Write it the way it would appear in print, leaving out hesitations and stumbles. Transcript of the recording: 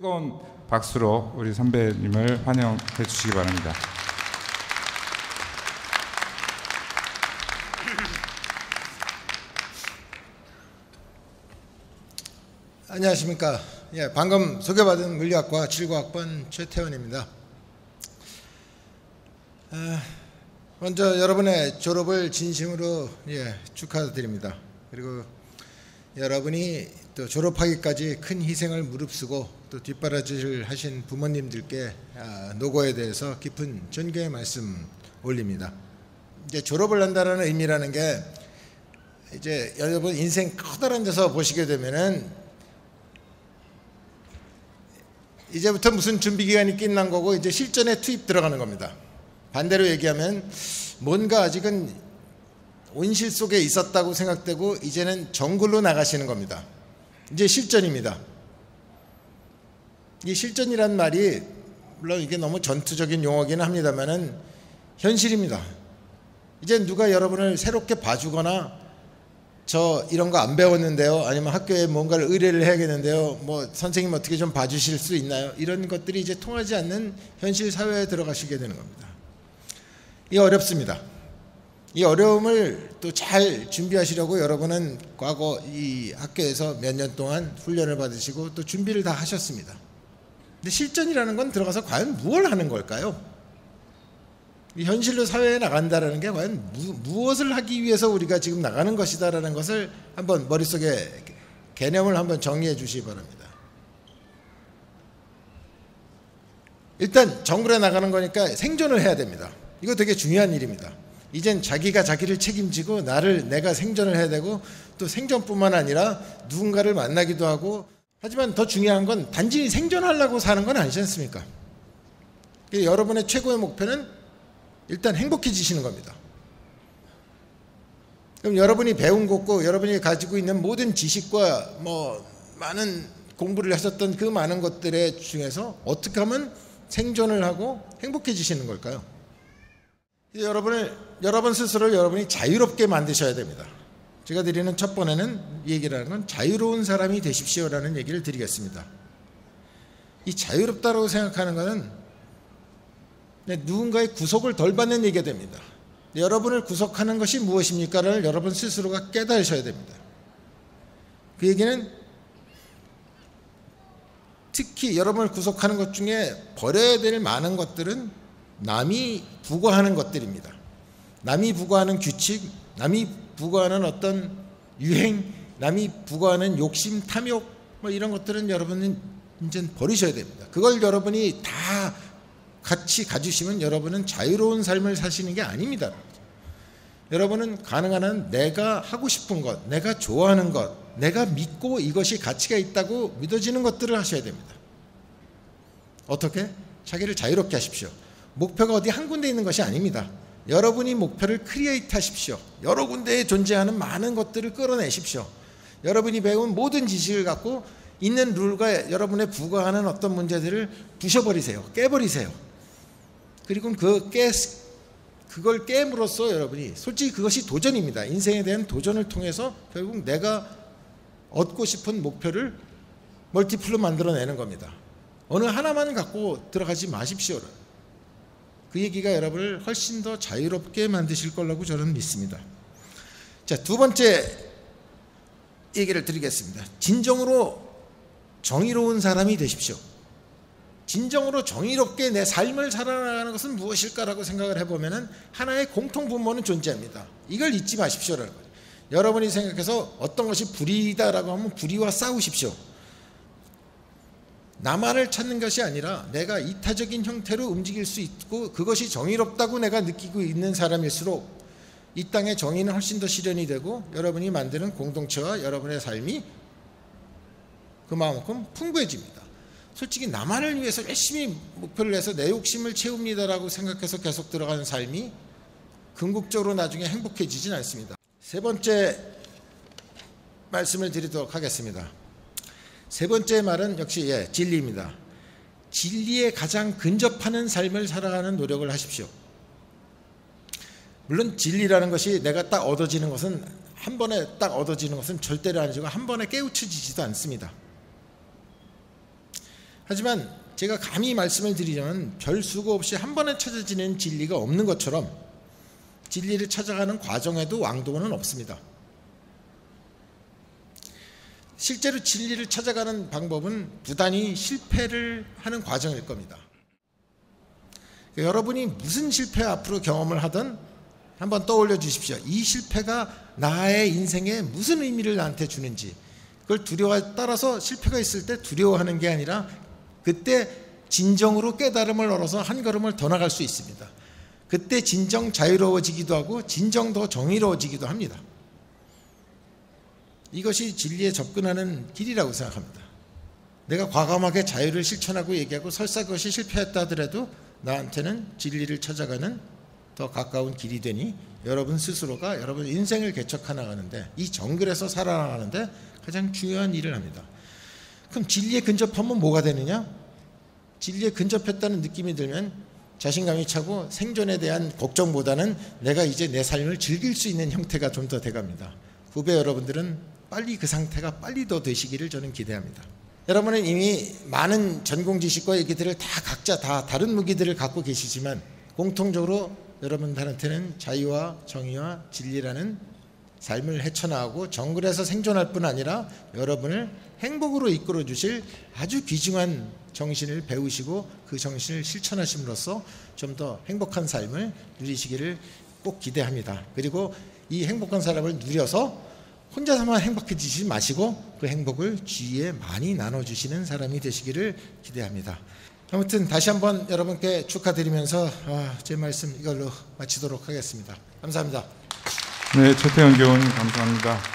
뜨거운 박수로 우리 선배님을 환영해 주시기 바랍니다. 안녕하십니까. 방금 소개받은 물리학과 79학번 최태원입니다. 먼저 여러분의 졸업을 진심으로 축하드립니다. 그리고 여러분이 또 졸업하기까지 큰 희생을 무릅쓰고 또 뒷바라지를 하신 부모님들께 노고에 대해서 깊은 존경의 말씀 올립니다. 이제 졸업을 한다는 의미라는 게 이제 여러분 인생 커다란 데서 보시게 되면은 이제부터 무슨 준비 기간이 끝난 거고 이제 실전에 투입 들어가는 겁니다. 반대로 얘기하면 뭔가 아직은 온실 속에 있었다고 생각되고 이제는 정글로 나가시는 겁니다. 이제 실전입니다. 이 실전이란 말이 물론 이게 너무 전투적인 용어기는 합니다만은 현실입니다. 이제 누가 여러분을 새롭게 봐주거나 저 이런 거 안 배웠는데요, 아니면 학교에 뭔가를 의뢰를 해야겠는데요, 뭐 선생님 어떻게 좀 봐주실 수 있나요? 이런 것들이 이제 통하지 않는 현실 사회에 들어가시게 되는 겁니다. 이게 어렵습니다. 이 어려움을 또 잘 준비하시려고 여러분은 과거 이 학교에서 몇 년 동안 훈련을 받으시고 또 준비를 다 하셨습니다. 근데 실전이라는 건 들어가서 과연 무엇을 하는 걸까요? 이 현실로 사회에 나간다는 게 과연 무엇을 하기 위해서 우리가 지금 나가는 것이다라는 것을 한번 머릿속에 개념을 한번 정리해 주시기 바랍니다. 일단 정글에 나가는 거니까 생존을 해야 됩니다. 이거 되게 중요한 일입니다. 이젠 자기가 자기를 책임지고 내가 생존을 해야 되고 또 생존뿐만 아니라 누군가를 만나기도 하고, 하지만 더 중요한 건 단지 생존하려고 사는 건 아니지 않습니까? 여러분의 최고의 목표는 일단 행복해지시는 겁니다. 그럼 여러분이 배운 것고 여러분이 가지고 있는 모든 지식과 뭐 많은 공부를 하셨던 그 많은 것들의 중에서 어떻게 하면 생존을 하고 행복해지시는 걸까요? 여러분 스스로를 여러분이 자유롭게 만드셔야 됩니다. 제가 드리는 첫 번에는 얘기라는 건 자유로운 사람이 되십시오라는 얘기를 드리겠습니다. 이 자유롭다고 생각하는 것은 누군가의 구속을 덜 받는 얘기가 됩니다. 여러분을 구속하는 것이 무엇입니까를 여러분 스스로가 깨달으셔야 됩니다. 그 얘기는 특히 여러분을 구속하는 것 중에 버려야 될 많은 것들은 남이 부과하는 것들입니다. 남이 부과하는 규칙, 남이 부과하는 어떤 유행, 남이 부과하는 욕심, 탐욕, 뭐 이런 것들은 여러분은 이제 버리셔야 됩니다. 그걸 여러분이 다 같이 가지시면 여러분은 자유로운 삶을 사시는 게 아닙니다. 여러분은 가능한 한 내가 하고 싶은 것, 내가 좋아하는 것, 내가 믿고 이것이 가치가 있다고 믿어지는 것들을 하셔야 됩니다. 어떻게? 자기를 자유롭게 하십시오. 목표가 어디 한 군데 있는 것이 아닙니다. 여러분이 목표를 크리에이트 하십시오. 여러 군데에 존재하는 많은 것들을 끌어내십시오. 여러분이 배운 모든 지식을 갖고 있는 룰과 여러분의 부과하는 어떤 문제들을 부셔버리세요. 깨버리세요. 그리고 그걸 깨므로써 여러분이 솔직히 그것이 도전입니다. 인생에 대한 도전을 통해서 결국 내가 얻고 싶은 목표를 멀티플로 만들어내는 겁니다. 어느 하나만 갖고 들어가지 마십시오. 그 얘기가 여러분을 훨씬 더 자유롭게 만드실 거라고 저는 믿습니다. 자, 두 번째 얘기를 드리겠습니다. 진정으로 정의로운 사람이 되십시오. 진정으로 정의롭게 내 삶을 살아나가는 것은 무엇일까라고 생각을 해보면 하나의 공통분모는 존재합니다. 이걸 잊지 마십시오라는 거예요. 여러분이 생각해서 어떤 것이 불의다라고 하면 불의와 싸우십시오. 나만을 찾는 것이 아니라 내가 이타적인 형태로 움직일 수 있고 그것이 정의롭다고 내가 느끼고 있는 사람일수록 이 땅의 정의는 훨씬 더 실현이 되고 여러분이 만드는 공동체와 여러분의 삶이 그만큼 풍부해집니다. 솔직히 나만을 위해서 열심히 목표를 해서 내 욕심을 채웁니다라고 생각해서 계속 들어가는 삶이 궁극적으로 나중에 행복해지진 않습니다. 세 번째 말씀을 드리도록 하겠습니다. 세 번째 말은 역시 진리입니다. 진리에 가장 근접하는 삶을 살아가는 노력을 하십시오. 물론 진리라는 것이 내가 딱 얻어지는 것은 한 번에 딱 얻어지는 것은 절대로 아니고 한 번에 깨우쳐지지도 않습니다. 하지만 제가 감히 말씀을 드리자면 별 수고 없이 한 번에 찾아지는 진리가 없는 것처럼 진리를 찾아가는 과정에도 왕도는 없습니다. 실제로 진리를 찾아가는 방법은 부단히 실패를 하는 과정일 겁니다. 여러분이 무슨 실패 앞으로 경험을 하든 한번 떠올려 주십시오. 이 실패가 나의 인생에 무슨 의미를 나한테 주는지, 그걸 따라서 실패가 있을 때 두려워하는 게 아니라 그때 진정으로 깨달음을 얻어서 한 걸음을 더 나갈 수 있습니다. 그때 진정 자유로워지기도 하고 진정 더 정의로워지기도 합니다. 이것이 진리에 접근하는 길이라고 생각합니다. 내가 과감하게 자유를 실천하고 얘기하고 설사 그것이 실패했다 하더라도 나한테는 진리를 찾아가는 더 가까운 길이 되니 여러분 스스로가 여러분 인생을 개척해 나가는데, 이 정글에서 살아나가는데 가장 중요한 일을 합니다. 그럼 진리에 근접하면 뭐가 되느냐? 진리에 근접했다는 느낌이 들면 자신감이 차고 생존에 대한 걱정보다는 내가 이제 내 삶을 즐길 수 있는 형태가 좀 더 돼갑니다. 후배 여러분들은 빨리 그 상태가 빨리 더 되시기를 저는 기대합니다. 여러분은 이미 많은 전공 지식과 얘기들을 다 각자 다 다른 무기들을 갖고 계시지만 공통적으로 여러분들한테는 자유와 정의와 진리라는 삶을 헤쳐나가고 정글에서 생존할 뿐 아니라 여러분을 행복으로 이끌어 주실 아주 귀중한 정신을 배우시고 그 정신을 실천하심으로써 좀 더 행복한 삶을 누리시기를 꼭 기대합니다. 그리고 이 행복한 삶을 누려서 혼자서만 행복해지지 마시고 그 행복을 주위에 많이 나눠주시는 사람이 되시기를 기대합니다. 아무튼 다시 한번 여러분께 축하드리면서 제 말씀 이걸로 마치도록 하겠습니다. 감사합니다. 네, 최태원 교우님 감사합니다.